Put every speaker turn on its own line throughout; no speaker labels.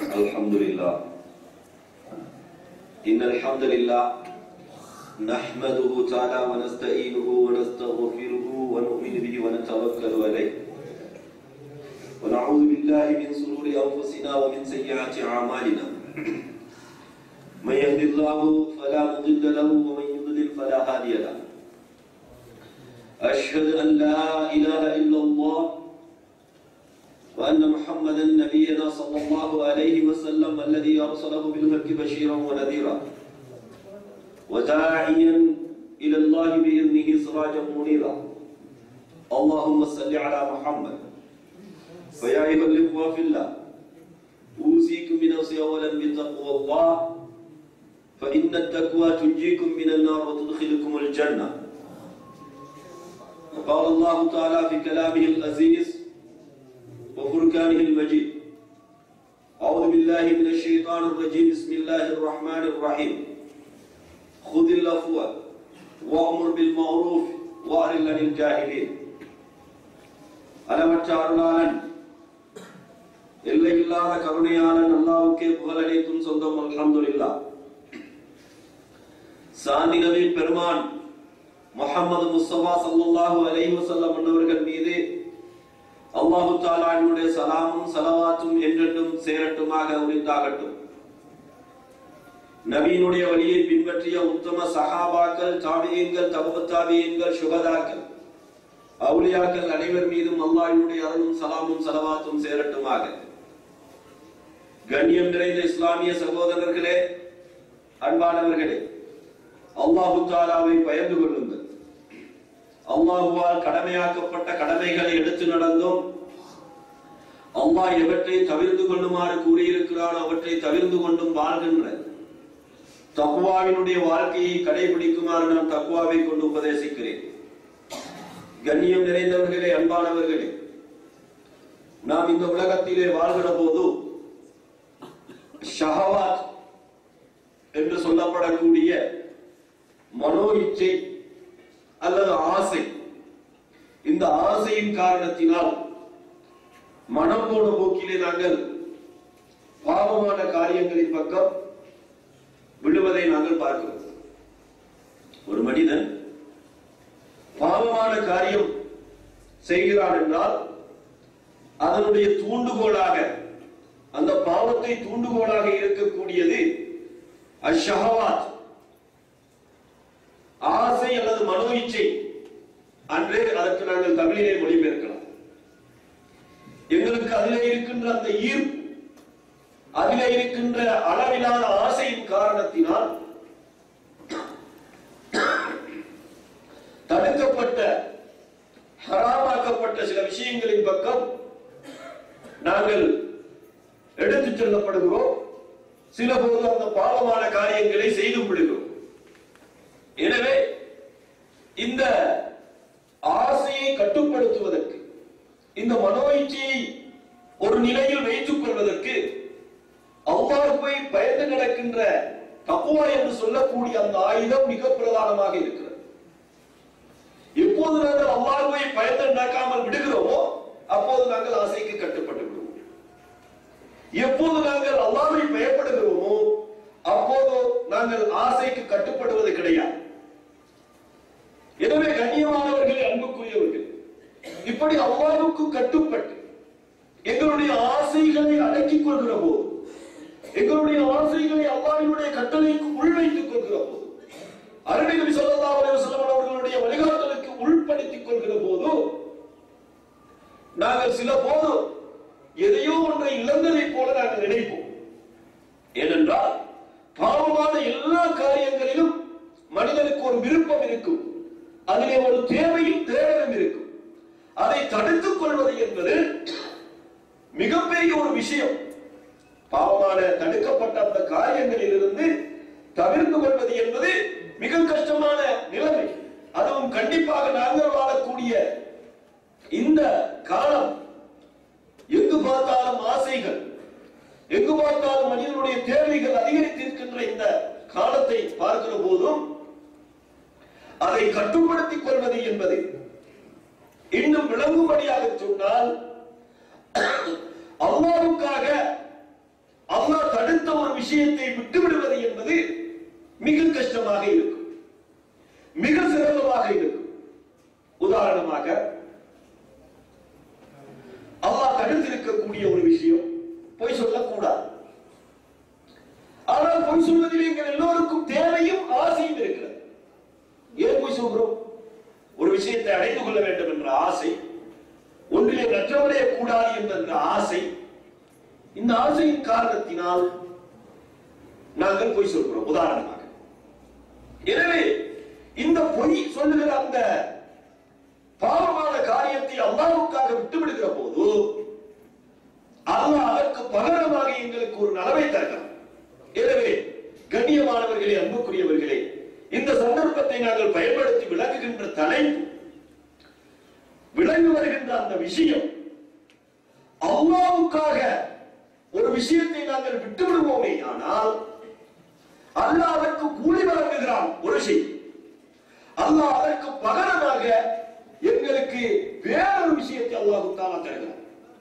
Alhamdulillah. Innal hamdalillah nahmaduhu ta'ala wa nasta'inuhu wa nastaghfiruhu wa nu'minu bihi wa natawakkalu alayhi. Wa na'udhu billahi min sururi anfusina wa min sayyiati a'malina. Man yahdihillahu fala mudilla lahu wa man yudlil fala hadiya lahu. Ashhadu an la ilaha illallah وأن محمدا نبينا صلى الله عليه وسلم الذي أرسله بالحق بشيرا ونذيرا وداعيا إلى الله بإذنه سراجا منيرا اللهم صل على محمد فيا أيها الإخوة في الله أوصيكم بنفسي أولا بتقوى الله فإن التقوى تنجيكم من النار وتدخلكم الجنة وقال الله تعالى في كلامه العزيز وفرقانه المجيد أعوذ بالله من الشيطان الرجيم بسم الله الرحمن الرحيم خذ العفو وأمر بالمعروف وأعرض عن الجاهلين அளவற்ற அருளாளன் எல்லையில்லாத கருணையாளன் அல்லாஹ்வுக்கே புகழ் அனைத்தும் சொந்தம் அல்ஹம்துலில்லாஹ். சாந்தி நபி பெருமான் முஹம்மது முஸ்தபா ஸல்லல்லாஹு அலைஹி வஸல்லம் அவர்கள் மீது அல்லாஹு தஆலாவுடைய சலாமும் ஸலவாத்தும் என்றென்றும் சேரட்டுமாக உரித்தாகட்டும். நபியினுடைய வழியை பின்பற்றிய உத்தம சஹாபாக்கள், தாபிஈன்கள், தபுத் தாபிஈன்கள், சுஹதாக்கள், அவுலியாக்கள் அனைவர் மீதும் அல்லாஹ்வுடைய அருளும் சலாமும் ஸலவாத்தும் சேரட்டுமாக. கண்ணியம் நிறைந்த இஸ்லாமிய சகோதரர்களே, அன்பானவர்களே, அல்லாஹு தஆலாவை பயந்து கொள்ளுங்கள். அல்லாஹ்வால் கடமையாக்கப்பட்ட கடமைகளை எடுத்து நடந்தோம். அல்லாஹ் எவற்றை தவிர்த்து கொள்ளுமாறு கூறியிருக்கிறான் அவற்றை தவிர்த்து கொண்டும் வாழ்கின்ற தக்வாவினுடைய வாழ்க்கையை கடைபிடிக்குமாறு நான் தக்வாவை கொண்டு உபதேசிக்கிறேன். கண்ணியம் நிறைந்தவர்களே, அன்பானவர்களே, நாம் இந்த உலகத்திலே வாழ்கிற போது ஷஹவாத் என்று சொல்லப்படக்கூடிய மனோ இச்சை அல்லது ஆசை, இந்த ஆசையின் காரணத்தினால் மனம் போன போக்கிலே நாங்கள் பாவமான காரியங்களின் பக்கம் விழுவதை நாங்கள் பார்க்கிறோம். ஒரு மனிதன் பாவமான காரியம் செய்கிறான் என்றால் அதனுடைய தூண்டுகோலாக, அந்த பாவத்தை தூண்டுகோலாக இருக்கக்கூடியது அஷ்ஷஹவாத், ஆசை அல்லது மனோ இச்சை அன்றே அதற்கு நாங்கள் தமிழிலே மொழிபெயர்க்கலாம். எங்களுக்கு அதிலே இருக்கின்ற அந்த ஈர்ப்பு, அதிலே இருக்கின்ற அளவிலான ஆசையின் காரணத்தினால் தடுக்கப்பட்ட, ஹராமாக்கப்பட்ட சில விஷயங்களின் பக்கம் நாங்கள் எடுத்துச் செல்லப்படுகிறோம். சில போது அந்த பாவமான காரியங்களை செய்து விடுகிறோம். எனவே இந்த ஆசையை கட்டுப்படுத்துவதற்கு, இந்த மனோ இச்சையை ஒரு நிலையில் வைத்துக் கொள்வதற்கு அல்லாஹ்வை பயந்து நடக்கின்ற தக்வா என்று சொல்லக்கூடிய அந்த ஆயுதம் மிக பிரதானமாக இருக்கிறது. எப்போது நாங்கள் அல்லாஹ்வை பயந்து நடக்காமல் விடுகிறோமோ அப்போது நாங்கள் ஆசைக்கு கட்டுப்பட்டு விடுவோம். எப்போது நாங்கள் அல்லாஹ்வை பயப்படுகிறோமோ அப்போது நாங்கள் ஆசைக்கு கட்டுப்படுவது கிடையாது. எனவே கண்ணியமானவர்களே, அன்புக்குரியவர்கள், இப்படி அல்லாஹ்வுக்கு கட்டுப்பட்டு எங்களுடைய ஆசைகளை அடக்கிக் கொள்கிற போது, எங்களுடைய ஆசைகளை அல்லாஹ்வுடைய கட்டளைக்கு உள்வைத்துக் கொள்கிற போது, அருமை நபி ஸல்லல்லாஹு அலைஹி வஸல்லம் அவர்களுடைய வழிகாட்டலுக்கு உள்படுத்திக் கொள்கிற போது நாங்கள் சில போது எதையோ ஒன்றை இழந்ததை போல நாங்கள் நினைப்போம். ஏனென்றால் பாவமான எல்லா காரியங்களிலும் மனிதனுக்கு ஒரு விருப்பம் இருக்கும், அதிலே ஒரு தேவையும் தேடலும் இருக்கும். அதை தடுத்துக் கொள்வது என்பது மிகப்பெரிய ஒரு விஷயம். பாவமான தடுக்கப்பட்ட அந்த காரியங்களில் இருந்து தவிர்த்து கொள்வது என்பது மிக கஷ்டமான நிலைமை. அதுவும் கண்டிப்பாக நாங்கள் வாழக்கூடிய இந்த காலம், எங்கு பார்த்தாலும் ஆசைகள், எங்கு பார்த்தாலும் மனிதனுடைய தேவைகள் அதிகரித்திருக்கின்ற இந்த காலத்தை பார்க்கிற போதும் அதை கட்டுப்படுத்திக் கொள்வது என்பது இன்னும் விளங்கும்படியாக சொன்னால் அல்லாஹ்வுக்காக விஷயத்தை விட்டுவிடுவது என்பது மிக கஷ்டமாக இருக்கும், மிக சிரமமாக இருக்கும். உதாரணமாக அல்லாஹ் தடுத்திருக்கக்கூடிய ஒரு விஷயம், பொய் சொல்லக்கூடாது. ஆனால் பொய் சொல்வதில் எங்கள் எல்லோருக்கும் தேவையும் ஆசையும் இருக்கிறது. ஏன் பொய் சொல்கிறோம்? ஒரு விஷயத்தை அடைந்து கொள்ள வேண்டும் என்ற ஆசை, ஒன்றிலே நற்றவடைய கூடாது என்ற ஆசை. இந்த ஆசையின் காரணத்தினால் நாங்கள் பொய் சொல்கிறோம். உதாரணமாக, எனவே இந்த பொய் சொல்லுகிற அந்த பாவமான காரியத்தை அல்லாஹ்வுக்காக விட்டுவிடுகிற போது அல்லாஹ் அதற்கு பகரமாக எங்களுக்கு ஒரு நலவை தருகிறார். எனவே கண்ணியமானவர்களே, அன்புக்குரியவர்களே, இந்த சந்தர்ப்பத்தை நாங்கள் பயன்படுத்தி விளங்குகின்ற தலைப்பு, விளங்கி வருகின்ற அந்த விஷயம், அல்லாஹ்வுக்காக ஒரு விஷயத்தை நாங்கள் விட்டு விடுவோமே ஆனால் அல்லாஹ் அதற்கு கூலி வழங்குகிறான். ஒரு செய்தி, அல்லாஹ் அதற்கு பகரமாக எங்களுக்கு வேறொரு விஷயத்தை அல்லாஹ் தஆலா தருகிறார்.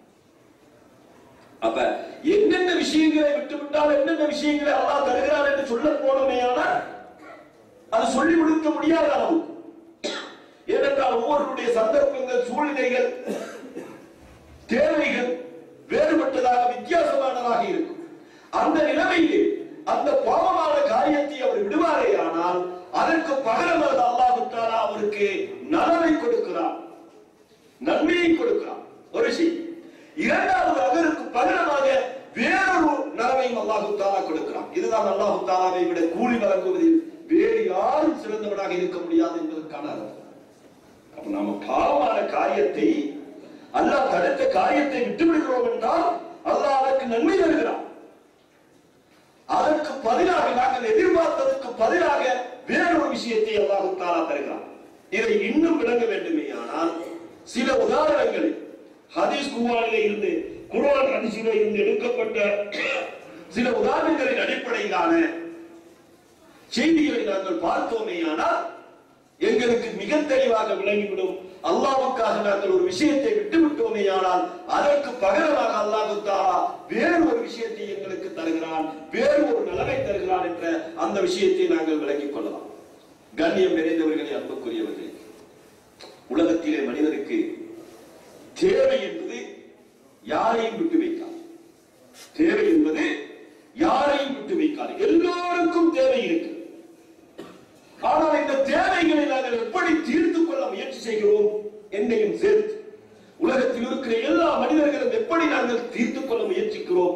அப்ப என்னென்ன விஷயங்களை விட்டுவிட்டால் என்னென்ன விஷயங்களை அல்லாஹ் தருகிறார் என்று சொல்ல போனோமே ஆனால் அது சொல்லி முடிக்க முடியாத அளவு. ஏனென்றால் ஒவ்வொருடைய சந்தர்ப்பங்கள், சூழ்நிலைகள், தேவைகள் வேறுபட்டதாக, வித்தியாசமானதாக இருக்கும். அந்த நிலைமையில் அந்த பாவமான காரியத்தை அவர் விடுவாரே ஆனால் அதற்கு பகரமாக அல்லாஹ் தஆலா அவருக்கு நலவை கொடுக்கிறார், நன்மையை கொடுக்கிறார். ஒரு செய்தி. இரண்டாவது, அதற்கு பகரமாக வேறொரு நலவையும் அல்லாஹ் தஆலா கொடுக்கிறார். இதுதான் அல்லாஹ் தஆலாவை விட கூலி வழங்குவதில் வேறு யாரும் சிறந்தவனாக இருக்க முடியாது என்பதற்கான அர்த்தம். அப்ப நாம பாவமான காரியத்தை, அல்லாஹ் தடுத்த காரியத்தை விட்டுவிடுகிறோம் என்றால் அல்லாஹ் அதற்கு நன்மை தருகிறான். அதற்கு பதிலாக நாங்கள் எதிர்பார்த்ததற்கு பதிலாக வேறொரு விஷயத்தை அல்லாஹ் தஆலா தருகிறான். இதை இன்னும் விளங்க வேண்டுமே ஆனால் சில உதாரணங்களை ஹதீஸ் குர்ஆனிலே இருந்து, குர்ஆன் ஹதீஸிலே இருந்து எடுக்கப்பட்ட சில உதாரணங்களின் அடிப்படையிலான செய்திகளை நாங்கள் பார்த்தோமே ஆனால் எங்களுக்கு மிக தெளிவாக விளங்கிவிடும். அல்லாஹ்வுக்காக நாங்கள் ஒரு விஷயத்தை விட்டுவிட்டோமே ஆனால் அதற்கு பகரமாக அல்லாஹ் தஆலா வேறு ஒரு விஷயத்தை எங்களுக்கு தருகிறான், வேறு ஒரு நலவை தருகிறான் என்ற அந்த விஷயத்தை நாங்கள் விளங்கிக் கொள்ளலாம். கண்ணியம் நிறைந்தவர்களே, அன்புக்குரியவர்களே, உலகத்திலே மனிதனுக்கு தேவை என்பது யாரையும் விட்டு வைக்காது. தேவை என்பது யாரையும் விட்டு வைக்காது. எல்லோருக்கும் தேவை இருக்கு. ஆனால் இந்த தேவைகளை நாங்கள் எப்படி தீர்த்துக் கொள்ள முயற்சி செய்கிறோம் என்னையும் சேர்த்து உலகத்தில் இருக்கிற எல்லா மனிதர்களும் எப்படி நாங்கள் தீர்த்துக் கொள்ள முயற்சிக்கிறோம்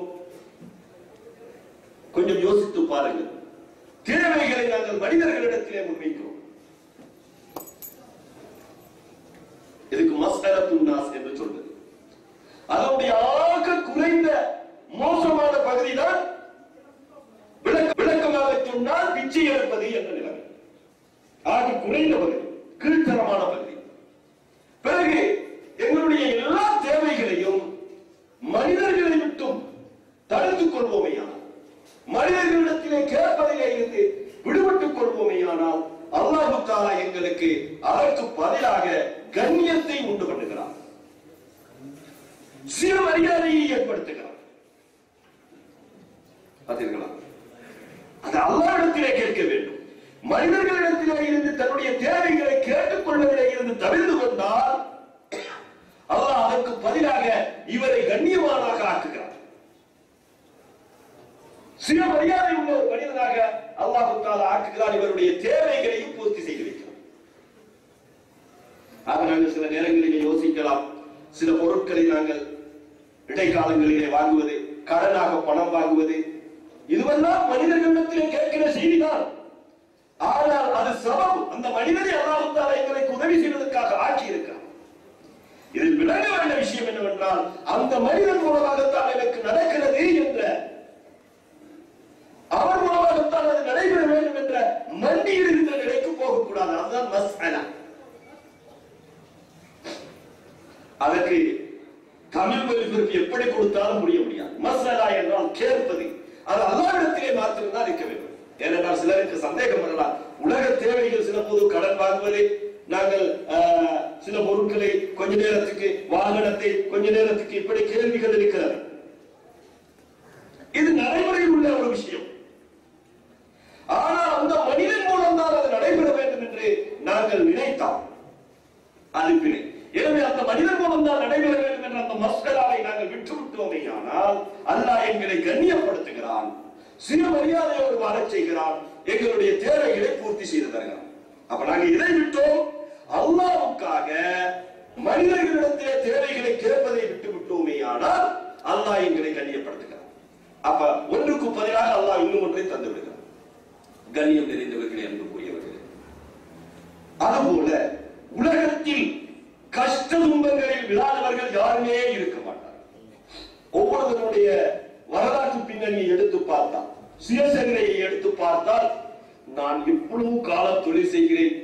கொஞ்சம் யோசித்து பாருங்கள். தேவைகளை நாங்கள் மனிதர்களிடத்திலே முன்வைக்கிறோம். இதுக்கு மஸ்அலத்துன் நாஸ் என்று சொல்வது. அதனுடைய ஆக குறைந்த மோசமான பகுதி தான் விளக்கமாக சொன்னால் பிச்சை எடுப்பது என்ற நிலைமை. ஆக குறைந்த பகுதி, கீழ்த்தரமான பகுதி. பிறகு எங்களுடைய எல்லா தேவைகளையும் மனிதர்களை விட்டும் தடுத்துக் கொள்வோமேயானால், மனிதர்களிடத்திலே கேட்பதிலே இருந்து விடுபட்டுக் கொள்வோமேயானால் அல்லாஹ் தஆலா எங்களுக்கு அதற்கு பதிலாக கண்ணியத்தை உண்டு பண்ணுகிறார், சுயமரியாதையை ஏற்படுத்துகிறார். பார்த்தீர்களா? அது அல்லாஹ்விடத்திலே கேட்க வேண்டும். மனிதர்களிடத்திலே இருந்து தன்னுடைய தேவைகளை கேட்டுக் கொள்வதிலே இருந்து தவிர்த்து கொண்டால் அல்லாஹ் அதற்கு பதிலாக இவரை கண்ணியமானாக ஆக்குகிறார். சுயமரியாதை உள்ள ஒரு மனிதனாக அல்லாஹ் தஆலா ஆக்குகிறார். இவருடைய தேவைகளையும் பூர்த்தி செய்து வைக்கிறார். ஆக நாங்கள் சில நேரங்களிலே யோசிக்கலாம், சில பொருட்களை நாங்கள் இடைக்காலங்களிலே வாங்குவது, கடனாக பணம் வாங்குவது, இதுவெல்லாம் மனிதர்களிடத்திலே கேட்கிற செய்திதான். ஆனால் அது சபம், அந்த மனிதனை அல்லாஹ் தஆலா எங்களுக்கு உதவி செய்வதற்காக ஆக்கி இருக்கிறார். இதில் விளங்க வேண்டிய விஷயம் என்னவென்றால் அந்த மனிதன் மூலமாகத்தான் எனக்கு நடக்கிறது என்ற, அவர் மூலமாகத்தான் அது நடைபெற வேண்டும் என்ற மண்டியிடுகின்ற நிலைக்கு போகக்கூடாது. அதுதான் மஸ்அலா. அதற்கு தமிழ் மொழிபெயர்ப்பு எப்படி கொடுத்தாலும் புரிய முடியாது. மஸ்அலா என்றால் கேட்பது. அது அல்லாஹ்விடத்திலே மாத்திரம்தான் இருக்க வேண்டும். ஏனென்றால் சிலருக்கு சந்தேகம் வரலாம், உலக தேவைகள் சில போது கடன் வாங்குவது, நாங்கள் சில பொருட்களை கொஞ்ச நேரத்துக்கு, வாகனத்தை கொஞ்ச நேரத்துக்கு, இப்படி கேள்விகள் இருக்கிறது. இது நடைமுறையில் உள்ள ஒரு விஷயம். ஆனால் அந்த மனிதன் மூலம் தான் அது நடைபெற வேண்டும் என்று நாங்கள் நினைத்தோம். அது பிழை. எனவே அந்த மனிதன் மூலம் தான் நடைபெற வேண்டும் என்ற அந்த மஸ்கராவை நாங்கள் விட்டுவிட்டோமே ஆனால் அல்லாஹ் எங்களை கண்ணியப்படுத்துகிறான், சுயமரியாதையோடு வாழச் செய்கிறான், எங்களுடைய தேவைகளை பூர்த்தி செய்து தருகிறான். அப்ப நாங்கள் இதை விட்டோம். அல்லாஹ்வுக்காக மனிதர்களிடத்திலே தேவைகளை கேட்பதை விட்டு விட்டோமே ஆனால் அல்லாஹ் எங்களை கண்ணியப்படுத்துகிறான். அப்ப ஒன்றுக்கு பதிலாக அல்லாஹ் இன்னும் ஒன்றை தந்து விடுகிறான். கண்ணியம் நிறைந்தவர்களே, அன்புக்குரியவர்களே, அதுபோல உலகத்தில் கஷ்ட துன்பங்களில் விழாதவர்கள் யாருமே இருக்க மாட்டார். ஒவ்வொருவருடைய வரலாற்று பின்னணியை எடுத்து பார்த்தால், சுயசரிதையை எடுத்து பார்த்தால், நான் எவ்வளவு காலம் தொழில் செய்கிறேன்,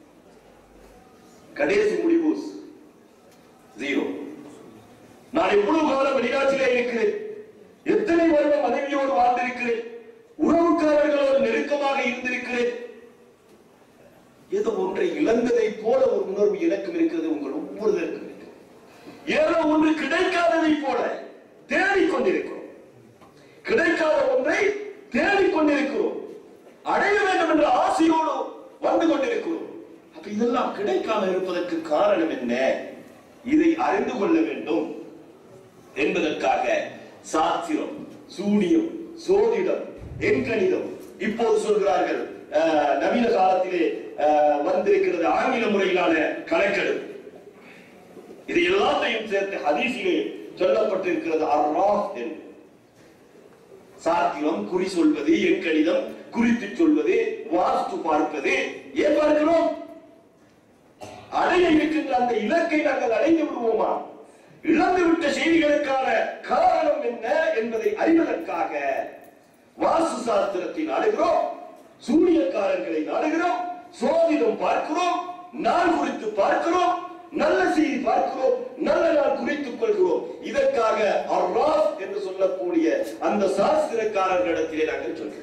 கடைசி முடிவு 0. நான் எவ்வளவு காலம் வெளிநாட்டிலே இருக்கிறேன், எத்தனை வருடம் மனைவியோடு வாழ்ந்திருக்கிறேன், உறவுக்காரர்களோடு நெருக்கமாக இருந்திருக்கிறேன். ஏதோ ஒன்றை இழந்ததை போல ஒரு உணர்வு எனக்கும் இருக்கிறது, உங்கள் ஒவ்வொருவருக்கும் இருக்கிறது. ஏதோ ஒன்று கிடைக்காததை போல தேடிக்கொண்டிருக்கிறோம். கிடைக்காத ஒன்றை தேடிக்கொண்டிருக்கிறோம், அடைய வேண்டும் என்ற ஆசையோடு வந்து கொண்டிருக்கிறோம். அப்ப இதெல்லாம் கிடைக்காமல் இருப்பதற்கு காரணம் என்ன? இதை அறிந்து கொள்ள வேண்டும் என்பதற்காக சாஸ்திரம், சூனியம், சோதிடம், எண்கணிதம், இப்போது சொல்கிறார்கள் நவீன காலத்திலே வந்திருக்கிறது ஆங்கில முறையிலான கணக்கெடுப்பு. இது எல்லாத்தையும் சேர்த்து ஹதீஸிலே சொல்லப்பட்டிருக்கிறது அர்ராஃப் என்று. சாத்திரம், குறி சொல்வது, எண்கணிதம், குறித்து சொல்வது, வாஸ்து பார்ப்பது. ஏன் பார்க்கிறோம்? அடைய இருக்கின்ற அந்த இலக்கை நாங்கள் அடைந்து விடுவோமா? இழந்துவிட்ட செய்திகளுக்கான காரணம் என்ன என்பதை அறிவதற்காக வாஸ்து சாஸ்திரத்தை நாடுகிறோம், சூனியக்காரர்களை நாடுகிறோம், சோதிடம் பார்க்கிறோம், நாள் குறித்து பார்க்கிறோம், நல்ல செய்தி பார்க்கிறோம், நல்ல நாள் குறித்துக் கொள்கிறோம். இதற்காக அர்ராஃப் என்று சொல்லக்கூடிய அந்த சாஸ்திரக்காரர்களிடத்திலே நாங்கள் சொல்கிறோம்.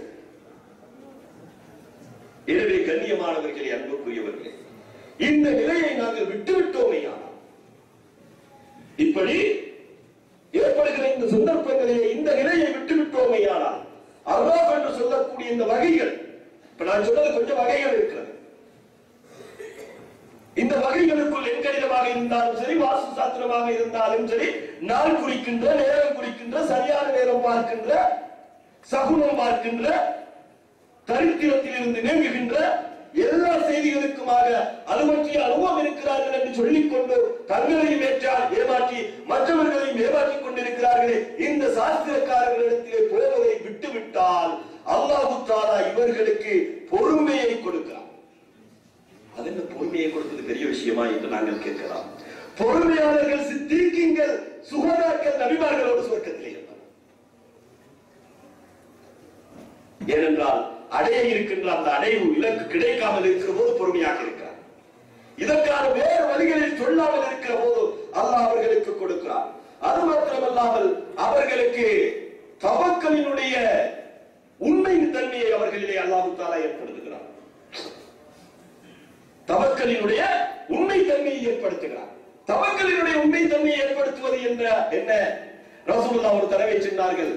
எனவே கண்ணியமானவர்களே, அன்புக்குரியவர்களே, இந்த நிலையை நாங்கள் விட்டுவிட்டோமேயானால், இப்படி ஏற்படுகிற இந்த சந்தர்ப்பங்களிலே இந்த நிலையை விட்டுவிட்டோமேயானால், அர்ராஃப் என்று சொல்லக்கூடிய இந்த வகைகள், இப்ப நான் சொன்னது கொஞ்சம் வகைகள் இருக்கிறது. இந்த வகைகளுக்குள் எண்கணிதமாக இருந்தாலும் சரி, வாஸ்து சாஸ்திரமாக இருந்தாலும் சரி, நாள் குறிக்கின்ற, நேரம் குறிக்கின்ற, சரியான நேரம் பார்க்கின்ற, சகுனம் பார்க்கின்ற, தரித்திரத்தில் இருந்து நீங்குகின்ற எல்லா செய்திகளுக்குமாக அது பற்றிய அனுபவம் இருக்கிறார்கள் என்று சொல்லிக் கொண்டு தங்களையும் ஏமாற்றி மற்றவர்களையும் ஏமாற்றிக் கொண்டிருக்கிறார்களே, இந்த சாஸ்திரக்காரர்களிடத்திலே போவதை விட்டுவிட்டால் அல்லாஹ் தஆலா இவர்களுக்கு பொறுமையை கொடுக்கிறார். அது என்ன பொறுமையை கொடுப்பது பெரிய விஷயமா என்று நாங்கள் கேட்கலாம். பொறுமையாளர்கள், சித்தீக்கீங்கள், சுகதாக்கள் நபிமார்களோடு சுவர்க்கத்திலே இருந்தார். ஏனென்றால் அடைய இருக்கின்ற அந்த அடைவு இலக்கு கிடைக்காமல் இருக்கிற போது பொறுமையாக இருக்கிறார். இதற்கான வேறு வழிகளில் சொல்லாமல் இருக்கிற போது அல்லாஹ் அவர்களுக்கு கொடுக்கிறார். அது மாத்திரமல்லாமல் அவர்களுக்கு தவக்கலினுடைய உண்மையின் தன்மையை அவர்களிலே அல்லாஹ் தஆலா ஏற்படுத்துகிறார். தவக்கலினுடைய உண்மை தன்மையை ஏற்படுத்துகிறார். தவக்கலினுடைய உண்மை தன்மையை ஏற்படுத்துவது என்ன? ரசூலுல்லாஹ் ஒரு தடவை சொன்னார்கள்,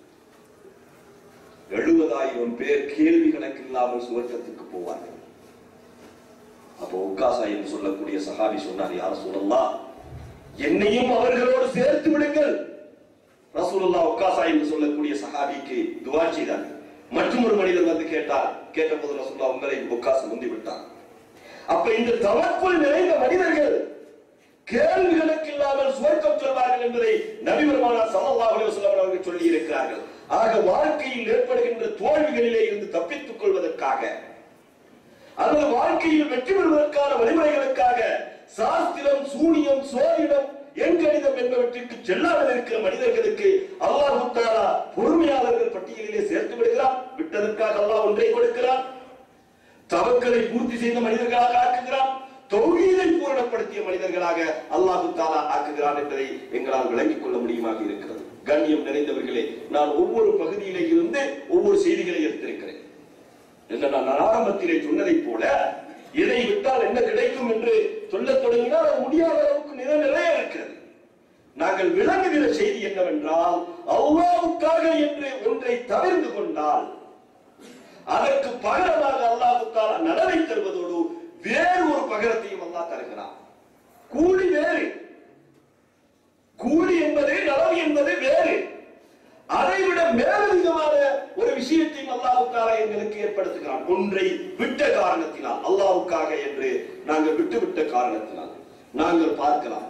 70,000 பேர் கேள்வி கணக்கு இல்லாமல் சுவர்க்கத்துக்கு போவார்கள். அப்போ உக்காசா என்று சொல்லக்கூடிய சஹாபி சொன்னார், யா ரசூலல்லாஹ், என்னையும் அவர்களோடு சேர்த்து விடுங்கள். ரசூலுல்லாஹ் உக்காசா என்று சொல்லக்கூடிய சஹாபிக்கு துஆ செய்தார். மற்றொரு மனிதர் வந்து கேட்டபோது ரசூலுல்லாஹ் உங்களை உக்காசா முந்தி விட்டார். அப்ப இந்த தவக்குள் நிறைந்த மனிதர்கள் கேள்வி கணக்கு இல்லாமல் சுவர்க்கம் செல்வார்கள் என்பதை நபி பெருமானார் ஸல்லல்லாஹு அலைஹி வஸல்லம் அவர்கள் சொல்லி இருக்கிறார்கள். ஆக வாழ்க்கையில் ஏற்படுகின்ற தோல்விகளிலே இருந்து தப்பித்துக் கொள்வதற்காக அல்லது வாழ்க்கையில் வெற்றி பெறுவதற்கான வழிமுறைகளுக்காக சாஸ்திரம், சூனியம், சோதிடம், எண்கணிதம் என்பவற்றிற்கு செல்லாமல் இருக்கிற மனிதர்களுக்கு அல்லாஹ் தஆலா பொறுமையாளர்கள் பட்டியலிலே சேர்த்து விடுகிறார். விட்டதற்காக அல்லாஹ் ஒன்றை கொடுக்கிறார். தவக்கலை பூர்த்தி செய்த மனிதர்களாக ஆக்குகிறார். தௌஹீதை பூரணப்படுத்திய மனிதர்களாக அல்லாஹ் தஆலா ஆக்குகிறார் என்பதை எங்களால் விளங்கிக் கொள்ள முடியுமாக இருக்கிறது. கண்ணியம் நிறைந்தவர்களே, நான் ஒவ்வொரு பகுதியிலே இருந்து ஒவ்வொரு செய்திகளை எடுத்திருக்கிறேன். நான் ஆரம்பத்திலே சொன்னதை போல இதை விட்டால் என்ன கிடைக்கும் என்று சொல்லத் தொடங்கினால் அது முடியாத அளவுக்கு நிறைய இருக்கிறது. நாங்கள் விளங்குகிற செய்தி என்னவென்றால், அல்லாஹ்வுக்காக என்று ஒன்றை தவிர்த்து கொண்டால் அதற்கு பகரமாக அல்லாஹ் தஆலா நலவை தருவதோடு வேறு ஒரு பகரத்தையும் அல்லாஹ் தருகிறான். கூலி வேறு, கூலி என்பது நலவு என்பது வேறு. அதைவிட மேலதிகமான ஒரு விஷயத்தையும் அல்லாஹ் தஆலா எங்களுக்கு ஏற்படுத்துகிறான். ஒன்றை விட்ட காரணத்தினால், அல்லாஹ்வுக்காக என்று நாங்கள் விட்டுவிட்ட காரணத்தினால் நாங்கள் பார்க்கலாம்.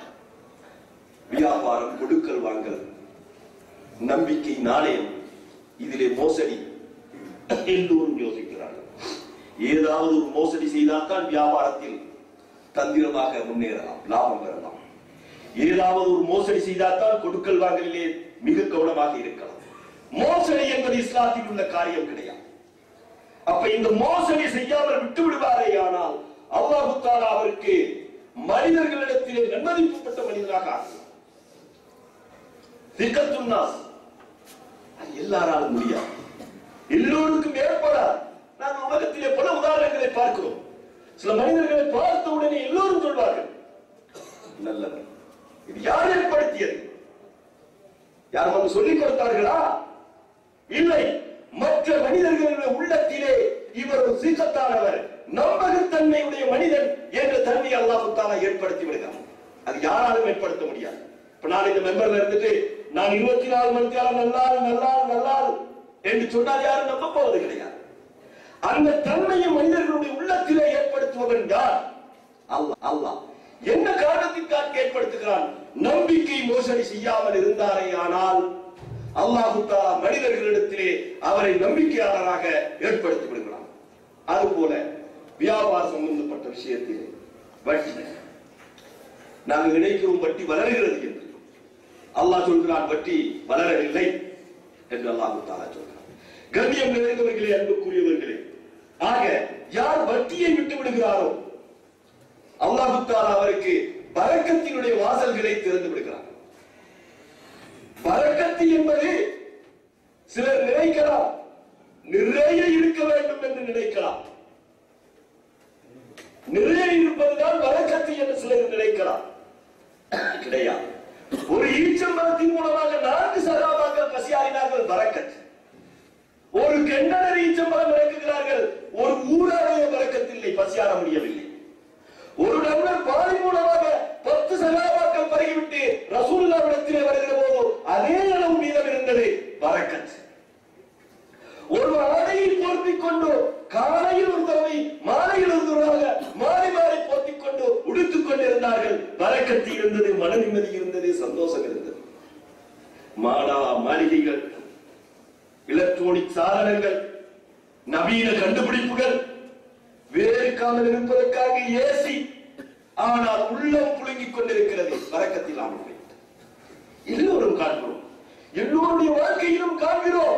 வியாபாரம், கொடுக்கல் வாங்கல், நம்பிக்கை, நாணயம், இதிலே மோசடி எல்லோரும் யோசிக்கிறார்கள். ஏதாவது ஒரு மோசடி செய்தால்தான் வியாபாரத்தில் தந்திரமாக முன்னேறலாம், லாபம் பெறலாம். ஏதாவது ஒரு மோசடி செய்தால்தான் கொடுக்கல் வாங்கலிலே மிக கவனமாக இருக்கலாம். மோசடி என்பது இஸ்லாத்தில் உள்ள காரியம் கிடையாது. அப்ப இந்த மோசடி செய்யாமல் விட்டு விடுவாரே ஆனால் அல்லாஹ் தஆலா அவருக்கு மனிதர்களிடத்திலே நன்மதிக்கப்பட்ட மனிதனாக ஆக்குவார். திக்கத்துன் நாஸ், எல்லாராலும் முடியாது, எல்லோருக்கும் ஏற்படாது. நாம் உலகத்திலே பல உதாரணங்களை பார்க்கிறோம். சில மனிதர்களை பார்த்த உடனே எல்லோரும் சொல்வார்கள் நல்லவர். இது யார் ஏற்படுத்தியது? யார் வந்து சொல்லிக் கொடுத்தார்களா? இல்லை. மற்ற மனிதர்களுடைய உள்ளத்திலே இவர் ஒரு சீக்கத்தானவர், நம்பகத்தன்மையுடைய மனிதன் என்ற தன்மையை அல்லாஹ் தஆலா ஏற்படுத்தி விடுகிறார். அது யாராலும் ஏற்படுத்த முடியாது. இப்ப நான் இந்த மெம்பர்ல இருந்துட்டு நான் 24 மணி நேரம் நல்லாள் என்று சொன்னால் யாரும் நம்ப போவது கிடையாது. அந்த தன்மையை மனிதர்களுடைய உள்ளத்திலே ஏற்படுத்துவதன் யார்? அல்லாஹ். என்ன காரணத்திற்காக ஏற்படுத்துகிறான்? நம்பிக்கை மோசடி செய்யாமல் இருந்தாரே ஆனால் அல்லாஹ் தஆலா மனிதர்களிடத்திலே அவரை நம்பிக்கையாளராக ஏற்படுத்தி விடுகிறான். அதுபோல வியாபார சம்பந்தப்பட்ட விஷயத்திலே வட்டி, நாங்கள் நினைக்கிறோம் வட்டி வளர்கிறது என்று. அல்லாஹ் சொல்கிறான் வட்டி வளரவில்லை என்று அல்லாஹ் தஆலா சொல்கிறான். கண்ணியம் நிறைந்தவர்களே, அன்புக்குரியவர்களே, ஆக யார் வட்டியை விட்டு விடுகிறாரோ அல்லாஹ் தஆலா அவருக்கு பரக்கத்தினுடைய வாசல்களை திறந்து விடுகிறார். பரக்கத்து என்பது சிலர் நினைக்கலாம் நிறைய இருக்க வேண்டும் என்று நினைக்கலாம். நிறைய இருப்பதுதான் பரக்கத்து என்று சிலர் நினைக்கலாம். கிடையாது. ஒரு ஈச்சம்பழத்தின் மூலமாக 4 சகாபாக்கள் பசியாறினார்கள், பரக்கத். ஒரு கெண்டனர் ஈச்சம்பழம் இறக்குகிறார்கள், ஒரு ஊராடைய பரக்கத்தில்லை, பசியாற முடியவில்லை. ஒரு டம்ளர் பால் மூலமாக 10 சகாபாக்கள் பருகிவிட்டு ரசூலுல்லாஹ்விடத்திலே வருகிற போது அதே அளவு மீதம் இருந்தது, பரக்கத். ஒரு ஆடையை போர்த்திக் கொண்டு காலையில் ஒரு தடவை மாலையில் ஒரு தடவை மாறி மாறி போர்த்திக் கொண்டு உடுத்துக் கொண்டிருந்தார்கள், பரக்கத்து இருந்தது, மன நிம்மதி இருந்தது, சந்தோஷம் இருந்தது. மாடா மாளிகைகள், எலக்ட்ரானிக் சாதனங்கள், நவீன கண்டுபிடிப்புகள், வேறுக்காமல் இருப்பதற்காக ஏசி, ஆனால் உள்ளம் புழுங்கிக் கொண்டிருக்கிறது, பரக்கத்தில்லாமல் எல்லோரும் காண்கிறோம், எல்லோருடைய வாழ்க்கையிலும் காண்கிறோம்,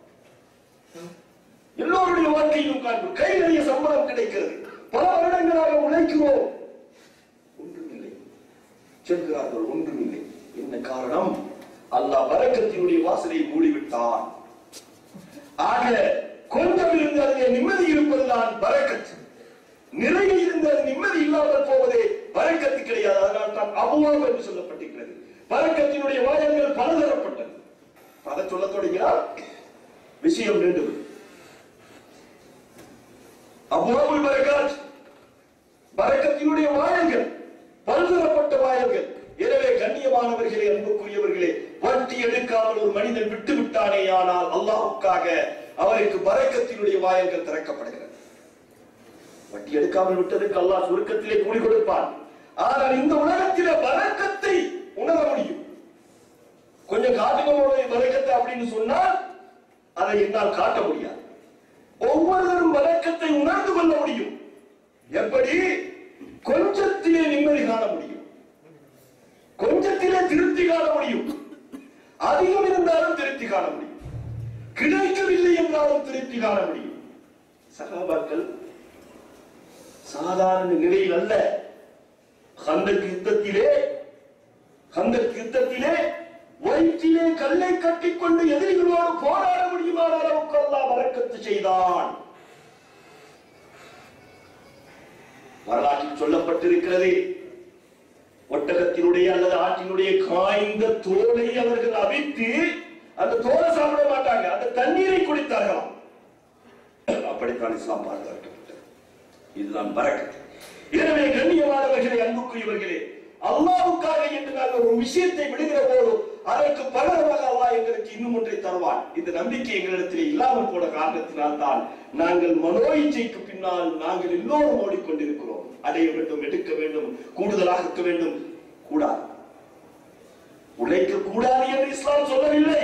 எல்லோருடைய வாழ்க்கையிலும் காண்கிறோம். கை நிறைய சம்பளம் கிடைக்கிறது, பல வருடங்களாக உழைக்கிறோம், ஒன்றுமில்லை, சொல்கிறார்கள் ஒன்றுமில்லை. என்ன காரணம்? அல்லாஹ் பரக்கத்தினுடைய வாசலை மூடிவிட்டான். ஆக கொஞ்சம் இருந்து அதிலே நிம்மதி இருப்பதுதான் பரக்கத். நிறைய இருந்து அது நிம்மதி இல்லாமல் போவதே பரக்கத்து கிடையாது. அதனால் தான் அபுவாப் என்று சொல்லப்பட்டிருக்கிறது. பரக்கத்தினுடைய வாயில்கள் பலதரப்பட்டது. அதை சொல்ல தொடங்கினால் விஷயம் நீண்டும். அபுவாபுல் பரக்கத், பரக்கத்தினுடைய வாயில்கள் பலதரப்பட்ட வாயில்கள். எனவே கண்ணியமானவர்களே, அன்புக்குரியவர்களே, வட்டி எடுக்காமல் ஒரு மனிதன் விட்டு விட்டானே ஆனால் அல்லாஹ்வுக்காக அவருக்கு பரக்கத்தினுடைய வாயில்கள் திறக்கப்படுகிறது. வட்டி எடுக்காமல் விட்டதற்கு அல்லாஹ் சுருக்கத்திலே கூலி கொடுப்பான். ஆனால் இந்த உலகத்திலே பரக்கத்தை உணர முடியும். கொஞ்சம் காட்டுகளுடைய பரக்கத்தை அப்படின்னு சொன்னால் அதை என்னால் காட்ட முடியாது. ஒவ்வொருவரும் பரக்கத்தை உணர்ந்து கொள்ள முடியும். எப்படி? கொஞ்சத்திலே நிம்மதி காண முடியும், கொஞ்சத்திலே திருப்தி காண முடியும், அதிகம் இருந்தாலும் திருப்தி காண முடியும், கிடைக்கவில்லை என்றாலும் திருப்தி காண முடியும். சஹாபாக்கள் சாதாரண நிலையில் அல்ல, கந்தக் யுத்தத்திலே வயிற்றிலே கல்லை கட்டிக்கொண்டு எதிரிகளோடு போராட முடியுமான அளவுக்கு அல்லாஹ் பரக்கத்து செய்தான். வரலாற்றில் சொல்லப்பட்டிருக்கிறது, ஒட்டகத்தினுடைய அல்லது ஆட்டினுடைய காய்ந்த தோலை அவர்கள் அவித்து அந்த தோலை சாப்பிட மாட்டாங்க, அந்த தண்ணீரை குடித்தார்களாம். அப்படித்தான் இஸ்லாம் பாதுகாக்கப்பட்டது. இதுதான் பரக்கத். எனவே கண்ணியமானவர்களே, அன்புக்குரியவர்களே, அல்லாஹ்வுக்காக என்று நாங்கள் ஒரு விஷயத்தை விடுகிற போது அதற்கு பகரமாக அல்லாஹ் எங்களுக்கு இன்னும் ஒன்றை தருவான். இந்த நம்பிக்கை எங்களிடத்தில் இல்லாமல் போன காரணத்தினால் தான் நாங்கள் மனோ இச்சைக்கு பின்னால் நாங்கள் எல்லோரும் ஓடிக்கொண்டிருக்கிறோம். அடைய வேண்டும், எடுக்க வேண்டும், கூடுதலாக இருக்க வேண்டும். கூடாது, உழைக்க கூடாது என்று இஸ்லாம் சொல்லவில்லை.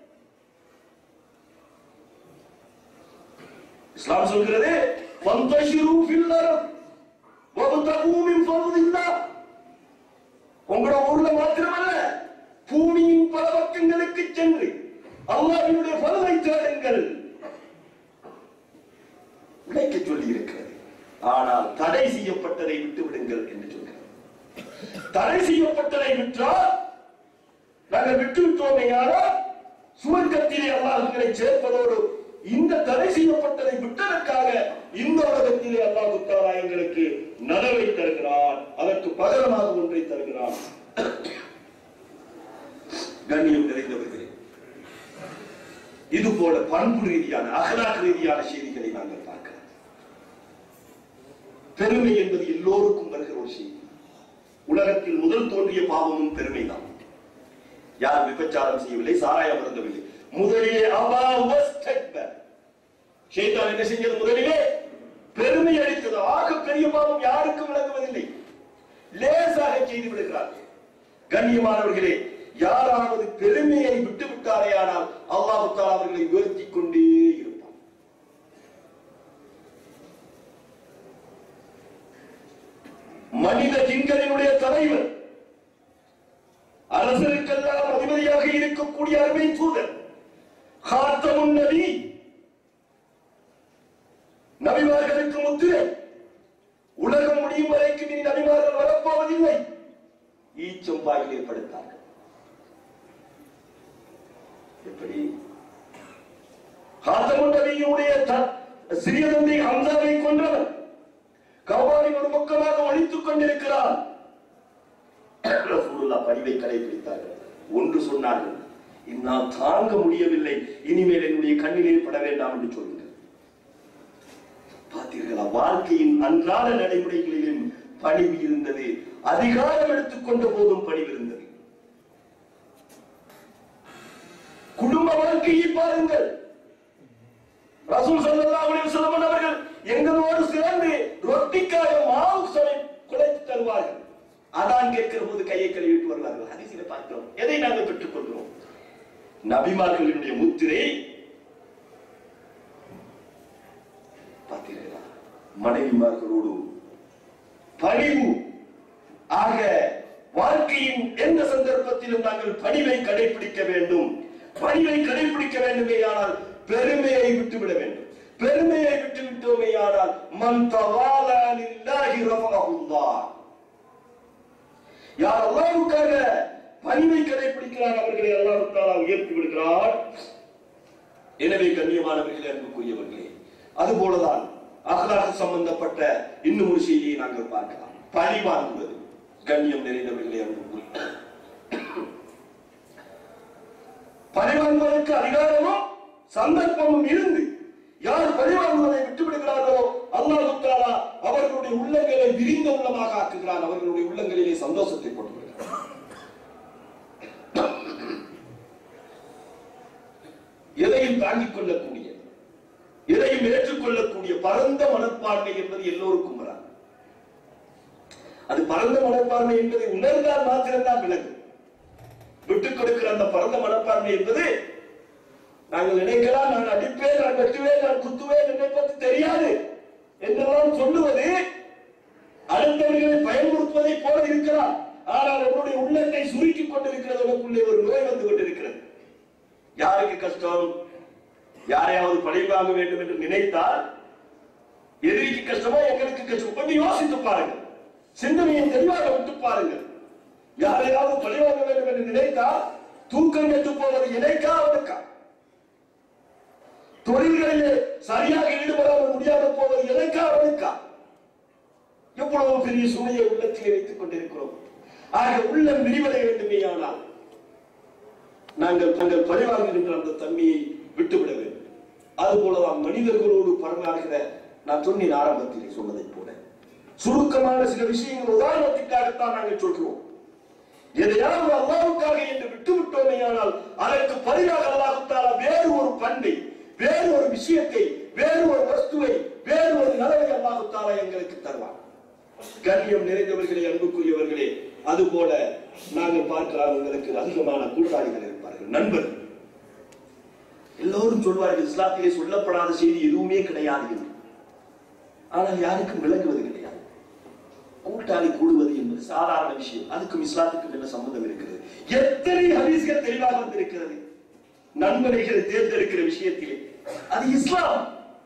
இஸ்லாம் சொல்கிறது வந்தஷிரு ஃபில் அர்த் வப்தகு மின் ஃபضலில்லாஹ். உங்களோட ஊர்ல மாத்திரமல்ல, பூமியின் பல பக்கங்களுக்கு சென்று அல்லாஹ்வினுடைய ஃபضலை தேடுங்கள். உழைக்க சொல்லி இருக்கிறது. ஆனால் தடை செய்யப்பட்டதை விட்டு விடுங்கள் என்று சொல்கிறது. தடை செய்யப்பட்டதை விட்டால் நாங்கள் விட்டு விட்டோமே, யாரால் சுவர்க்கத்திலே அல்லாஹ்களை சேர்ப்பதோடு இந்த தடை செய்யப்பட்டதை விட்டதற்காக இந்த உலகத்திலே அல்லாஹ் தஆலா எங்களுக்கு நலவை தருகிறான், அதற்கு பகரமாக ஒன்றை தருகிறான். கண்ணியம் நிறைந்தவர்களே, இது போல பண்பு ரீதியான அகலாக் ரீதியான செய்திகளை நாங்கள் பார்க்கலாம். பெருமை என்பது எல்லோருக்கும் வருகிற ஒரு செய்தி. உலகத்தில் முதல் தோன்றிய பாவமும் பெருமைதான். யார் விபச்சாரம் செய்யவில்லை, சாராயம் அருந்தவில்லை. முதலிலே அபா வஸ்தக்பர், ஷைத்தான் என்ன செஞ்சது? முதலிலே பெருமை அளித்தது. ஆக பெரிய பாவம் யாருக்கும் விளங்குவதில்லை, லேசாக செய்து விடுகிறார்கள். கண்ணியமானவர்களே, யாராவது பெருமையை விட்டு விட்டாரே ஆனால் அல்லாஹ் தஆலா அவர்களை உயர்த்திக் கொண்டே இருப்பார். மனித ஜின்களினுடைய தலைவர், அரசருக்கெல்லாம் அதிபதியாக இருக்கக்கூடிய அருமை தூதர், காத்தமுன் நபி, நபிமார்களுக்கு முத்திரை, உலகம் முடியும் வரைக்கும் இனி நபிமார்கள் வரப்போவதில்லை, ஈச்சம்பாயிலே படுத்தார்கள். எப்படி? காத்தமுன் நபியுடைய சிறிய தந்தை ஹம்சாவை கொன்றவர் கவாரின் ஒரு பக்கமாக ஒழித்துக் கொண்டிருக்கிறார். ரசூலுல்லாஹ் பணிவை கடைபிடித்தார்கள். ஒன்று சொன்னார்கள், என்னால் தாங்க முடியவில்லை, இனிமேல் என்னுடைய கண்ணிலே பட வேண்டாம் என்று சொல்லுங்கள். பார்த்தீர்களா? வாழ்க்கையின் அன்றாட நடைமுறைகளிலும் பணிவு இருந்தது. அதிகாரம் எடுத்துக்கொண்ட போதும் பணிவு இருந்தது. குடும்ப வாழ்க்கையை பாருங்கள். ரசூல் ஸல்லல்லாஹு அலைஹி வஸல்லம் அவர்கள் எங்களோடு சேர்ந்து ரொட்டிக்காக மாவு குழைத்து தருவார்கள். அதான் கேட்கிற போது கையை கழுவிட்டு வருவார்கள். ஹதீஸிலே பார்க்கிறோம். எதை நாங்கள் பெற்றுக் கொள்கிறோம்? நபிமார்களினுடைய முத்திரை. பார்த்தீர்களா? மனைவிமார்களோடு பணிவு. ஆக வாழ்க்கையின் எந்த சந்தர்ப்பத்திலும் நாங்கள் பணிவை கடைபிடிக்க வேண்டும். பணிவை கடைபிடிக்க வேண்டுமே ஆனால் பெருமையை விட்டுவிட வேண்டும். பெருமையை விட்டு விட்டோமே ஆனால் மன் தவாலா லில்லாஹி ரஃபஅஹுல்லாஹ். யார் அல்லாஹ்வுக்காக பணிவை கடைபிடிக்கிறார் அவர்களை அல்லாஹ் தஆலா உயர்த்தி விடுகிறார். எனவே கண்ணியமானவர்களே, அன்புக்குரியவர்களே, அதுபோலதான் அஹ்லாக் சம்பந்தப்பட்ட இன்னும் ஒரு செய்தியை நாங்கள் பார்க்கலாம். பழி வாங்குவது. கண்ணியம் நிறைந்தவர்களே, அன்புக்குரியவர்களே, பழி வாங்குவதற்கு அதிகாரமும் சந்தர்ப்பமும் இருந்து யார் பழி வாங்குவதை விட்டுவிடுகிறார்களோ அல்லாஹ் தஆலா அவர்களுடைய உள்ளங்களை விரிந்த உள்ளமாக ஆக்குகிறான். அவர்களுடைய உள்ளங்களிலே சந்தோஷத்தை போட்டு விடுகிறார். எதையும் தாங்கிக் கொள்ளக்கூடிய, எதையும் ஏற்றுக்கொள்ளக்கூடிய பரந்த மனப்பான்மை என்பது எல்லோருக்கும் வராது. அது பரந்த மனப்பான்மை என்பதை உணர்ந்தால் மாத்திரம்தான் விளங்கும். விட்டுக் கொடுக்கிற அந்த பரந்த மனப்பான்மை என்பது நாங்கள் நினைக்கலாம், நான் அடிப்பேன், நான் வெட்டுவேன், நான் குத்துவேன், என்னை பற்றி தெரியாது என்றெல்லாம் சொல்லுவது அடுத்தவர்களை பயன்படுத்துவதை போல இருக்கலாம். ஆனால் என்னுடைய உள்ளத்தை சுருக்கிக் கொண்டிருக்கிறது. உனக்குள்ளே ஒரு நோய் வந்து கொண்டிருக்கிறது. யாருக்கு கஷ்டம்? யாரையாவது பழி வாங்க வேண்டும் என்று நினைத்தால் எதிரிக்கு கஷ்டமா, எங்களுக்கு கஷ்டம்? கொஞ்சம் யோசித்து பாருங்கள். சிந்தனையை தெளிவாக விட்டு பாருங்கள். யாரையாவது பழி வாங்க வேண்டும் என்று நினைத்தால் தூக்கம் கெட்டு போவது எனக்கா அவனுக்கா? தொழில்களிலே சரியாக ஈடுபடாமல் முடியாமல் போவது எனக்கா அவனுக்கா? எவ்வளவு பெரிய சுமையை உள்ளத்தில் வைத்துக் கொண்டிருக்கிறோம். ஆக உள்ளம் விரிவடைய வேண்டுமே ஆனால் நாங்கள் தங்கள் பழிவாங்குகின்ற அந்த தன்மையை விட்டுவிட வேண்டும்.
அது போலதான் மனிதர்களோடு பரமாறுகிற, நான் சொன்னேன் ஆரம்பத்திலே சொன்னதை போல சுருக்கமான சில விஷயங்கள் உதாரணத்திற்காகத்தான் நாங்கள் சொல்கிறோம். எதையாவது அல்லாஹ்வுக்காக என்று விட்டுவிட்டோமேயானால் அதற்கு பதிலாக அல்லாஹ் தஆலா வேறு ஒரு பண்பை, வேறு ஒரு விஷயத்தை, வேறு ஒரு வஸ்துவை, வேறு ஒரு நலவை அல்லாஹ் தஆலா எங்களுக்கு தருவார். கண்ணியம் நிறைந்தவர்களே, அன்புக்குரியவர்களே, அதுபோல நாங்கள் பார்க்கலாம், உங்களுக்கு அதிகமான கூட்டாளிகள் இருப்பார்கள், நண்பர்கள். எல்லோரும் சொல்வார்கள் இஸ்லாத்திலே சொல்லப்படாத செய்தி எதுவுமே கிடையாது என்று. ஆனால் யாருக்கும் விளங்குவது கிடையாது. கூட்டாளி கூடுவது என்பது சாதாரண விஷயம். அதுக்கும் இஸ்லாத்துக்கும் என்ன சம்பந்தம் இருக்கிறது? எத்தனை ஹதீஸ்கள் தெளிவாக வந்திருக்கிறது நண்பனை தேர்ந்தெடுக்கிற விஷயத்திலே. அது இஸ்லாம்.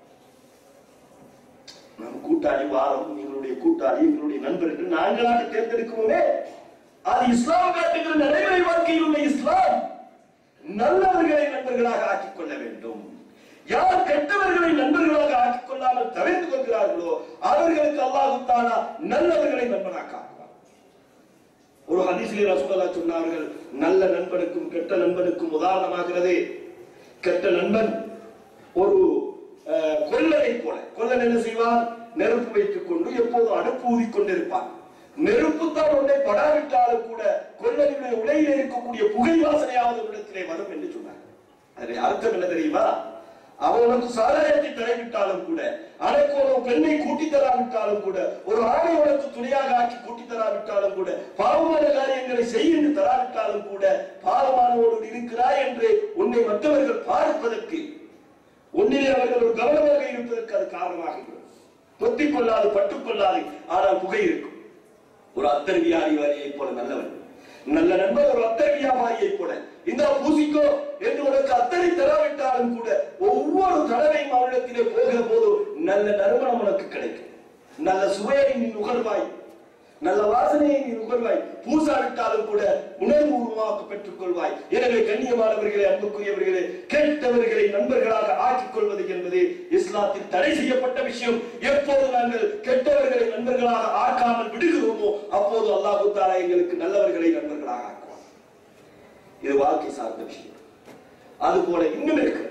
நம் கூட்டாளி வாரம், எங்களுடைய கூட்டாளி, எங்களுடைய நண்பர் என்று நாங்களாக தேர்ந்தெடுக்கிறோமே, அது இஸ்லாம் காட்டுகிற நடைமுறை வாழ்க்கையில் உள்ள இஸ்லாம். நல்லவர்களை நண்பர்களாக ஆக்கிக் கொள்ள வேண்டும். யார் கெட்டவர்களை நண்பர்களாக ஆக்கிக் கொள்ளாமல் தவிர்த்து கொள்கிறார்களோ அவர்களுக்கு அல்லாஹ் தஆலா நல்லவர்களை நண்பனாக ஆக்குவார். ஒரு ஹதீஸிலே ரசூலுல்லாஹ் சொன்னார்கள், நல்ல நண்பனுக்கும் கெட்ட நண்பனுக்கும் உதாரணமாகிறது. கெட்ட நண்பன் ஒரு கொல்லனை போல. கொல்லன் என்ன செய்வான்? நெருப்பு வைத்துக் கொண்டு எப்போதும் அடுப்பு ஊதிக் கொண்டிருப்பான். நெருப்பு தான் ஒன்றை படாவிட்டாலும் கூட கொல்லனுடைய உடையில் இருக்கக்கூடிய புகை வாசனையாவது இடத்திலே வரும் என்று சொன்னார். அதனுடைய அர்த்தம் என்ன தெரியுமா? அவனுக்கு சாராயத்தை தரவிட்டாலும் கூட, அதற்கு ஒரு பெண்ணை கூட்டி தராவிட்டாலும் கூட, ஒரு ஆணை உனக்கு துணையாக ஆக்கி கூட்டி தராவிட்டாலும் கூட, பாவமான காரியங்களை செய்ய என்று தராவிட்டாலும் கூட, பாவமானவோடு இருக்கிறாய் என்று உன்னை மற்றவர்கள் பார்ப்பதற்கு, உன்னிலே அவர்கள் ஒரு கவனமாக இருப்பதற்கு அது காரணமாக இருக்கும். தொத்திக் கொள்ளாது, பட்டுக் கொள்ளாது, ஆனால் புகை இருக்கும். ஒரு அத்தர் வியாபாரியை போல நல்லவன், நல்ல நண்பர் ஒரு அத்தர் வியாபாரியை போல, இந்த பூசிக்கோ என்று உனக்கு அத்தனை தராவிட்டாலும் கூட ஒவ்வொரு தடவையும் அவரிடத்திலே போகிற போது நல்ல நறுமணம் உனக்கு கிடைக்கும். நல்ல சுவையை நீ நுகர்வாய், நல்ல வாசனையை நீ நுகர்வாய். பூசாவிட்டாலும் கூட உணர்வு உருவாக்க பெற்றுக் கொள்வாய். எனவே கண்ணியமானவர்களே, அன்புக்குரியவர்களே, கேட்டவர்களை நண்பர்களாக ஆக்கிக் கொள்வது என்பது இஸ்லாத்தில் தடை செய்யப்பட்ட விஷயம். எப்போது நாங்கள் கெட்டவர்களை நண்பர்களாக ஆக்காமல் விடுகிறோமோ அப்போது அல்லாஹ் தஆலா எங்களுக்கு நல்லவர்களை நண்பர்களாக ஆக்குவார். இது வாழ்க்கை சார்ந்த விஷயம். அதுபோல இன்னும் இருக்கிற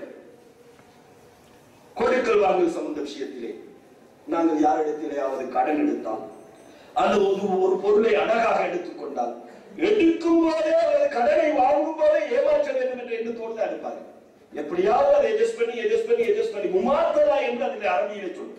கொடுக்கல் வாங்கல் சம்பந்த விஷயத்திலே நாங்கள் யாரிடத்திலேயாவது கடன் எடுத்தால் அல்லது ஒரு பொருளை அழகாக எடுத்துக்கொண்டால், எடுக்கும் போதே கடனை வாங்கும் போதே ஏமாற்ற வேண்டும் என்ற எண்ணத்தோடு எடுப்பார்கள். எப்படியாவது அதை எஜஸ்ட் பண்ணி முமாத்தலா என்று அதில் அரபியிலே சொல்லு.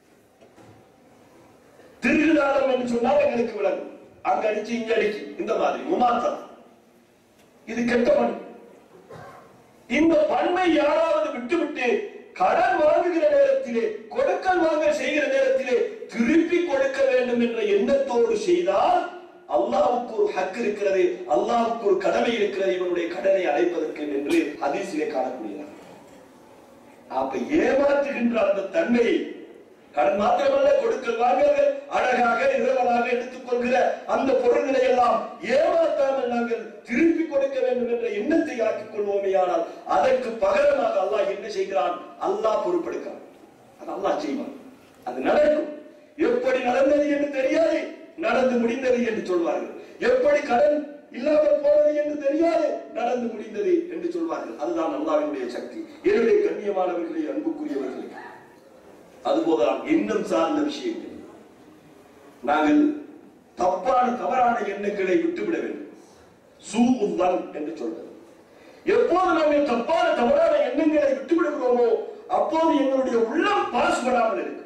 திருகுதாரம் என்று சொன்னால் எங்களுக்கு விளங்கும். அங்க அடிச்சு இங்க அடிச்சு இந்த மாதிரி முமாத்தலா. இது கெட்ட பண்பு. இந்த பண்பை யாராவது விட்டுவிட்டு கடன் வாங்குகிற நேரத்திலே, கொடுக்கல் வாங்க செய்கிற நேரத்திலே திருப்பி கொடுக்க வேண்டும் என்ற எண்ணத்தோடு செய்தால் அல்லாஹ்வுக்கு ஒரு ஹக் இருக்கிறது, அல்லாஹ்வுக்கு ஒரு கடமை இருக்கிறது இவனுடைய கடனை அடைப்பதற்கு என்று ஹதீஸிலே காணக்கூடியது. அப்ப ஏமாற்றுகின்ற அந்த தன்மையை, கடன் மாத்திரமல்ல கொடுக்கல் வாங்கல் அழகாக இரவலாக எடுத்துக்கொள்கிற அந்த பொருள்களை எல்லாம் ஏமாற்றாமல் நாங்கள் திருப்பி கொடுக்க வேண்டும் என்ற எண்ணத்தை ஆக்கிக் கொள்வோமேயானால் அதற்கு பகரமாக அல்லாஹ் என்ன செய்கிறான்? அல்லாஹ் பொறுப்பெடுக்கிறான். அது அல்லாஹ் செய்வான். அது நடக்கும். எப்படி நடந்தது என்று தெரியாது, நடந்து முடிந்தது என்று சொல்வார்கள். எப்படி கடன் இல்லாமல் போனது என்று தெரியாது, நடந்து முடிந்தது என்று சொல்வார்கள். அதுதான் அல்லாஹ்வுடைய சக்தி. எனவே கண்ணியமானவர்களே, அன்புக்குரியவர்களே, அதுபோதுதான் எண்ணம் சார்ந்த விஷயங்கள் நாங்கள் தவறான எண்ணங்களை விட்டுவிட வேண்டும். சூஉல் என்று சொல்வது. எப்போது நாங்கள் தவறான எண்ணங்களை விட்டுவிடுகிறோமோ அப்போது எங்களுடைய உள்ளம் பாசுபடாமல் இருக்கு.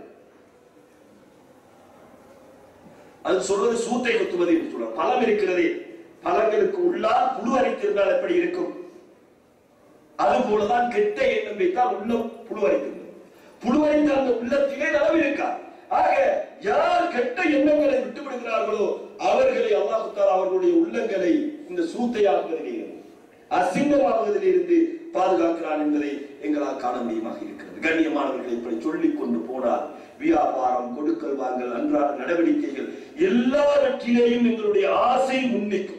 அது சொல்வது சூத்தை குத்துவது என்று சொல்றார். பழம் இருக்கிறதே, பழங்களுக்கு உள்ளால் புழு அரைத்திருந்தால் எப்படி இருக்கும்? அது போலதான் கெட்ட எண்ணம் வைத்தால் உள்ளம் புழு அரைத்திருந்தது. புழு அரைத்த அந்த உள்ளத்திலே நலவு இருக்கா. ஆக யார் கெட்ட எண்ணங்களை விட்டு விடுகிறார்களோ அவர்களை அல்லாஹ் தஆலா அவர்களுடைய உள்ளங்களை இந்த சூத்தையாக்குவதிலே, அசிங்கமாகுவதிலிருந்து பாதுகாக்கிறான் என்பதை எங்களால் காண முடியுமாக இருக்கிறது. கண்ணியமானவர்களை இப்படி சொல்லிக் கொண்டு போனால் வியாபாரம், கொடுக்கல் வாங்கல், அன்றாட நடவடிக்கைகள் எல்லாவற்றிலேயும் எங்களுடைய ஆசை முன்னிக்கும்.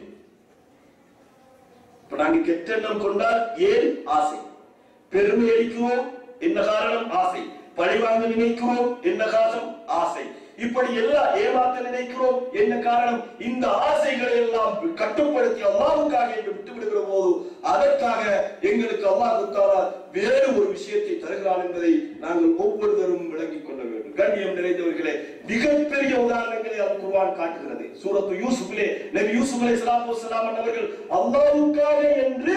இப்ப நாங்கள் கெட்டெண்ணம் கொண்டால் ஏன் ஆசை? பெருமை அளிக்கிறோம், என்ன காரணம்? ஆசை. பழிவாங்க நினைக்கிறோம், என்ன காரணம்? ஆசை. இப்படி எல்லாம் ஏமாற்ற நினைக்கிறோம், என்ன காரணம்? இந்த ஆசைகளை எல்லாம் கட்டுப்படுத்தி அல்லாஹ்வுக்காக என்று விட்டு விடுகிற போது அதற்காக எங்களுக்கு அல்லாஹ் தஆலா வேறு ஒரு விஷயத்தை தருகிறான் என்பதை நாங்கள் ஒவ்வொருவரும் விளங்கிக் கொள்ள வேண்டும். கண்ணியம் நிறைந்தவர்களே, மிகப்பெரிய உதாரணங்களை அல் குர்ஆன் காட்டுகிறது. சூரத்து யூசுஃபிலே நபி யூசுப் அலைஹிஸ்ஸலாத்து வஸ்ஸலாம் அவர்கள் அல்லாஹ்வுக்காக என்று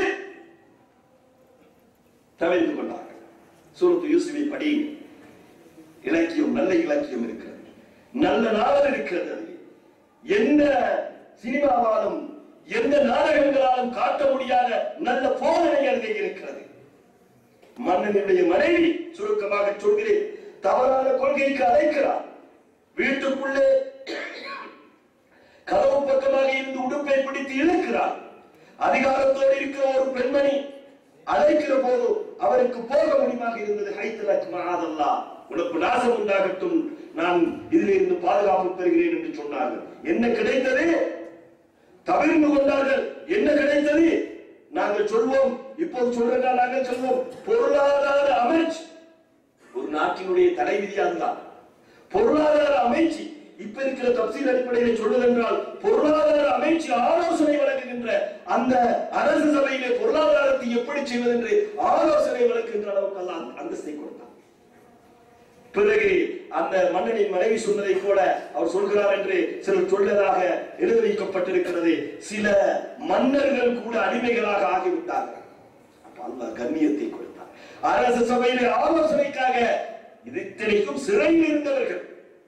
தவிர்த்து கொண்டார்கள். சூரத்து யூசுஃபை படியுங்கள். இலக்கியம், நல்ல இலக்கியம் இருக்கிறது, நல்ல நாவல் இருக்கிறது. எந்த சினிமாவாலும் எந்த நாடகங்களாலும் காட்ட முடியாத நல்ல போதனை அங்கே இருக்கிறது. மன்னனுடைய மனைவி, சுருக்கமாக சொல்கிறேன், தவறான கொள்கைக்கு அழைக்கிறார். வீட்டுக்குள்ளே கதவு பக்கமாக இருந்து உடுப்பை பிடித்து இழுக்கிறார். அதிகாரத்தோடு இருக்கிற ஒரு பெண்மணி அழைக்கிற போது அவருக்கு போக முடியுமாக இருந்தது. ஹைத்தலக் மஆதல்லாஹ், உனக்கு நாசம் உண்டாகட்டும், நான் இதிலிருந்து பாதுகாப்பு பெறுகிறேன் என்று சொன்னார்கள். என்ன கிடைத்தது? தவிர்த்து கொண்டார்கள். என்ன கிடைத்தது? நாங்கள் சொல்வோம், இப்போது சொல்றதா நாங்கள் சொல்வோம், பொருளாதார அமைச்சு. ஒரு நாட்டினுடைய தலைவிதி அதுதான், பொருளாதார அமைச்சு. இப்ப இருக்கிற தப்சீர் அடிப்படையில் சொல்வதென்றால், பொருளாதார அமைச்சு ஆலோசனை வழங்குகின்ற அந்த அரசு சபையிலே பொருளாதாரத்தை எப்படி செய்வது என்று ஆலோசனை வழங்குகின்ற அளவுக்கு எல்லாம் அந்தஸ்தை கொடுத்தார். பிறகு அந்த மன்னனின் மனைவி சொன்னதை போல அவர் சொல்கிறார் என்று சிலர் சொல்லதாக எழுதி வைக்கப்பட்டிருக்கிறது. சில மன்னர்கள் கூட அடிமைகளாக ஆகிவிட்டார்கள். அப்ப அல்லாஹ் கண்ணியத்தை கொடுத்தார். அரசு சபையிலே ஆலோசனைக்காக இத்தனைக்கும் சிறையில் இருந்தவர்கள்,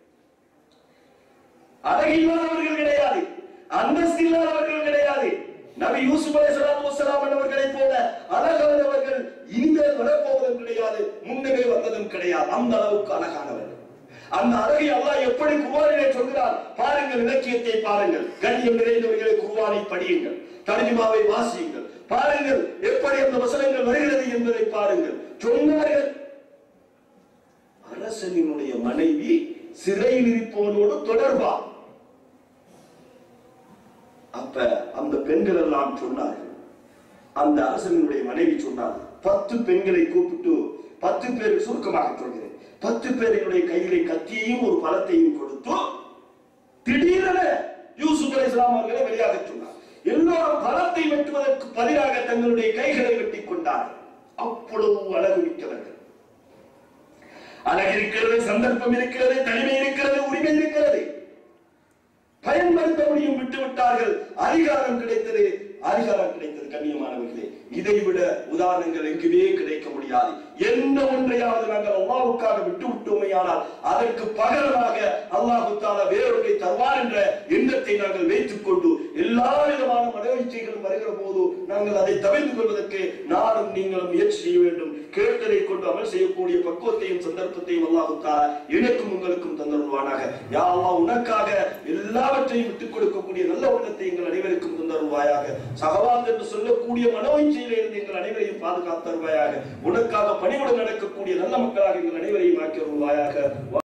அழகில்லாதவர்கள் கிடையாது, அந்தஸ்து இல்லாதவர்கள் கிடையாது. நபி யூசுப் அலைஹிஸ்ஸலாத்து வஸ்ஸலாம் அவர்களைப் போல அழகானவர்கள் இனிமேல் வரப்போவதும் கிடையாது, முன்னமே வந்ததும் கிடையாது. அந்த அளவுக்கு அழகானவர்கள். அந்த அழகை அல்லாஹ் எப்படி குர்ஆனிலே சொல்கிறார் பாருங்கள், இலக்கியத்தை பாருங்கள். கண்ணியம் நிறைந்தவர்களை குர்ஆனை படியுங்கள், தர்ஜுமாவை வாசியுங்கள், பாருங்கள் எப்படி அந்த வசனங்கள் வருகிறது என்பதை பாருங்கள். சொன்னார்கள், அரசனினுடைய மனைவி சிறையில் இருப்பவனோடு தொடர்பா. அப்ப அந்த பெண்கள் எல்லாம் சொன்னார்கள், அந்த அரசனுடைய மனைவி சொன்னார், 10 பெண்களை கூப்பிட்டு 10 பேர், சுருக்கமாக சொல்கிறேன், 10 பேருடைய கையிலே கத்தியையும் ஒரு பழத்தையும் கொடுத்து திடீரென யூசுப் அலைஹிஸ்ஸலாம் அவர்களை வெளியாக சொன்னார். எல்லோரும் பழத்தை வெட்டுவதற்கு பதிலாக தங்களுடைய கைகளை வெட்டிக் கொண்டார்கள். அவ்வளவு அழகு மிக்கவர்கள். அழகு இருக்கிறது, சந்தர்ப்பம் இருக்கிறது, தனிமை இருக்கிறது, உரிமை இருக்கிறது, பயன்படுத்த முடியும். விட்டுவிட்டார்கள். அதிகாரம் கிடைத்தது, அதிகாரம் கிடைத்தது. கண்ணியமானவர்களே, இதைவிட உதாரணங்கள் எங்குமே கிடைக்க முடியாது. எந்த ஒன்றையாவது நாங்கள் அல்லாஹ்வுக்காக விட்டு விட்டோமையானால் அதற்கு பகரமாக அல்லாஹ் தஆலா வேறொன்றை தருவார் என்ற எண்ணத்தை நாங்கள் வைத்துக் கொண்டு எல்லா விதமான மனோயிச்சைகளும் வருகிற போது நாங்கள் அதை தவிர்த்து கொள்வதற்கு நானும் நீங்களும் முயற்சி செய்ய வேண்டும். கேட்டதை கொண்டு அமல் செய்யக்கூடிய பக்குவத்தையும் சந்தர்ப்பத்தையும் அல்லாஹ் தஆலா எனக்கும் உங்களுக்கும் தந்தருள்வானாக. யா அல்லாஹ், உனக்காக எல்லாவற்றையும் விட்டுக் கொடுக்கக்கூடிய நல்ல உள்ளத்தை எங்கள் அனைவருக்கும் தந்தருள்வாயாக. சகவாத் என்று சொல்லக்கூடிய மனோயிச்சையிலே இருந்து எங்கள் அனைவரையும் பாதுகாத்தருள்வாயாக. உனக்காக பணிவுடன் நடக்கக்கூடிய நல்ல மக்களாக எங்கள் அனைவரையும் ஆக்கியருள்வாயாக.